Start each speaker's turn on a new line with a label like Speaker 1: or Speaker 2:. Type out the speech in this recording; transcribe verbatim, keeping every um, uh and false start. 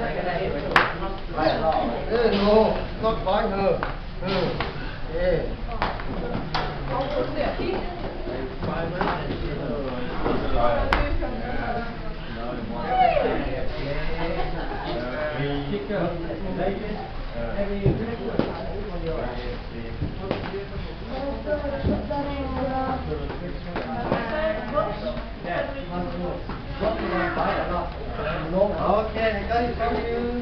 Speaker 1: Ừ, no, not by her. Ừ. Yeah. Okay, I got it from you.